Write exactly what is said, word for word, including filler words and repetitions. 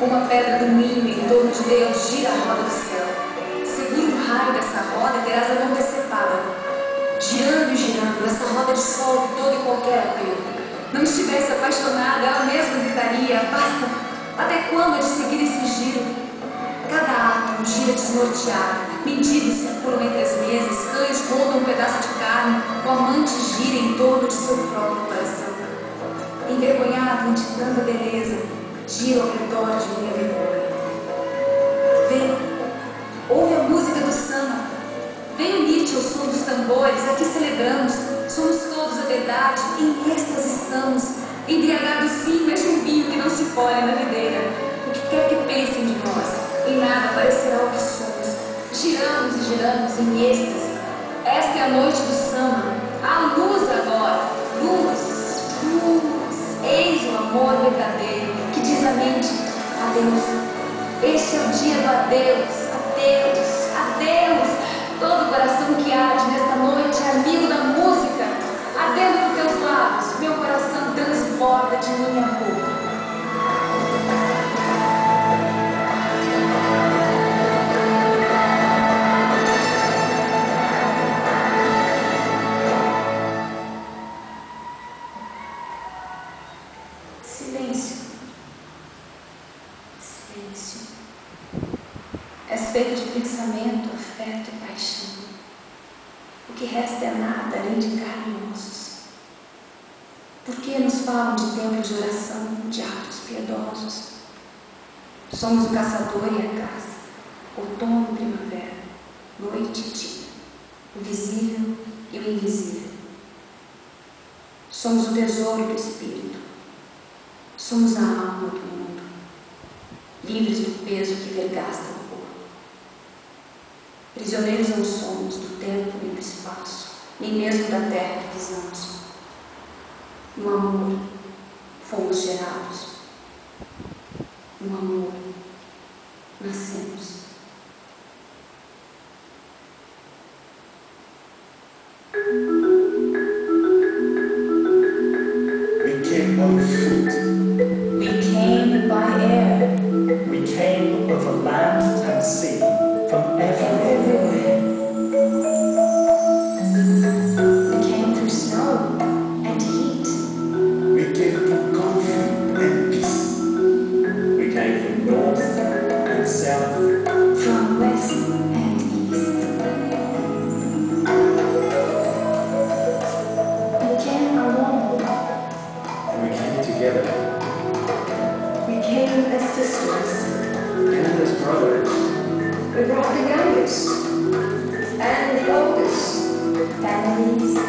Uma pedra do ninho em torno de Deus gira a roda do céu. Segura o raio dessa roda e terás a mão decepada. Girando e girando, essa roda dissolve todo e qualquer apego. Não estivesse apaixonada, ela mesma gritaria: basta! Até quando é de seguir esse giro? Cada átomo gira desnorteado. Mendigos circulam entre as mesas, cães roubam um pedaço de carne, o amante gira em torno de seu próprio coração. Envergonhado ante tanta beleza, gira ao redor de minha vergonha. Vem, ouve a música do samba. Vem unir-te ao som dos tambores, aqui celebramos. Somos todos a verdade, em êxtase estamos. Embriagados sim, mas de um vinho que não se colhe na videira. O que quer que pensem de nós, em nada parecerá o que somos. Giramos e giramos em êxtase. Esta é a noite do samba. A luz agora, luz, luz. Eis o amor verdadeiro que diz à mente: adeus. Este é o dia do adeus, adeus, adeus. Todo coração que arde nesta noite é amigo da música. Ardendo por teus lábios, meu coração transborda de minha boca. Silêncio. Silêncio. És feito de pensamento, afeto e paixão. O que resta é nada além de carne e ossos. Por que nos falam de tempos de oração, de atos piedosos? Somos o caçador e a caça, outono e primavera, noite e dia, o visível e o invisível. Somos o tesouro do espírito. Somos a alma do mundo, livres do peso que vergasta o corpo. Prisioneiros não somos do tempo nem do espaço, nem mesmo da terra que pisamos. No amor fomos gerados. No amor nascemos. We came on foot. We came by air. We came over land and sea, from everywhere. We came through snow and heat. We came from conflict and peace. We came from north and south. From west and east. We came alone. And we came together. We came as sisters. And as brothers. We brought the youngest and the oldest, families